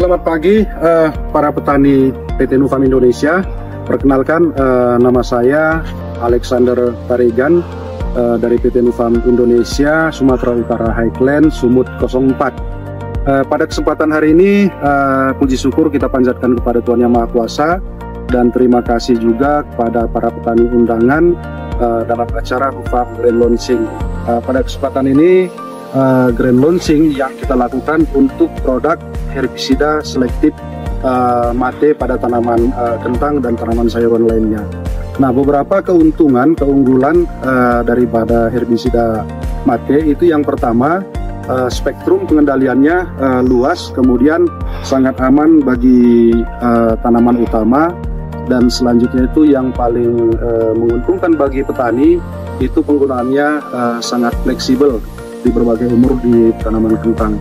selamat pagi para petani PT Nufarm Indonesia. Perkenalkan, nama saya Alexander Tarigan dari PT Nufarm Indonesia, Sumatera Utara Highland, Sumut 04. Pada kesempatan hari ini, puji syukur kita panjatkan kepada Tuhan Yang Maha Kuasa, dan terima kasih juga kepada para petani undangan dalam acara Nufarm Grand Launching. Pada kesempatan ini, grand launching yang kita lakukan untuk produk herbisida selektif mate pada tanaman kentang dan tanaman sayuran lainnya. Nah, beberapa keunggulan daripada herbisida mate itu, yang pertama, spektrum pengendaliannya luas, kemudian sangat aman bagi tanaman utama, dan selanjutnya itu yang paling menguntungkan bagi petani itu penggunaannya sangat fleksibel di berbagai umur di tanaman kentang.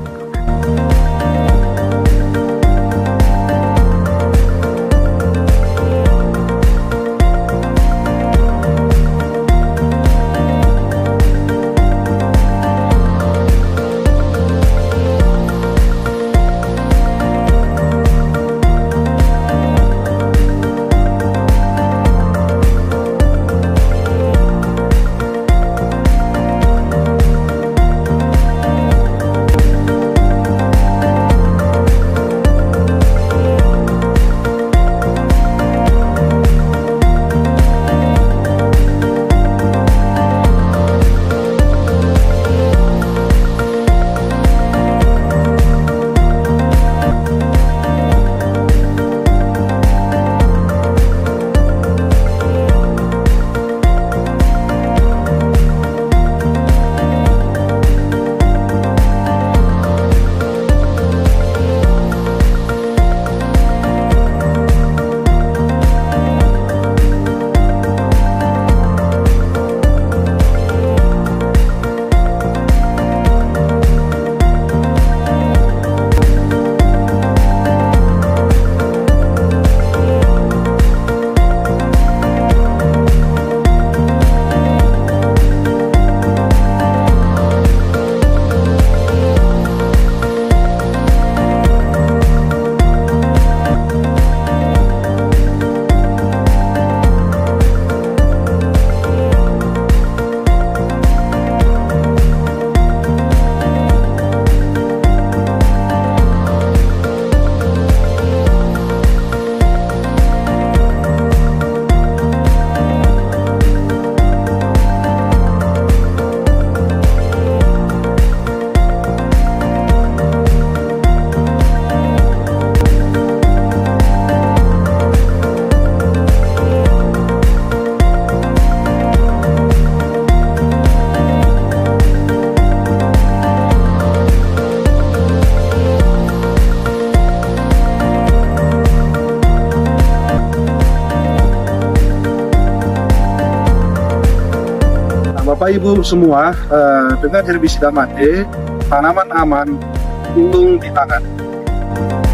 Bapak Ibu semua, dengan herbisida mate, tanaman aman, untung di tangan.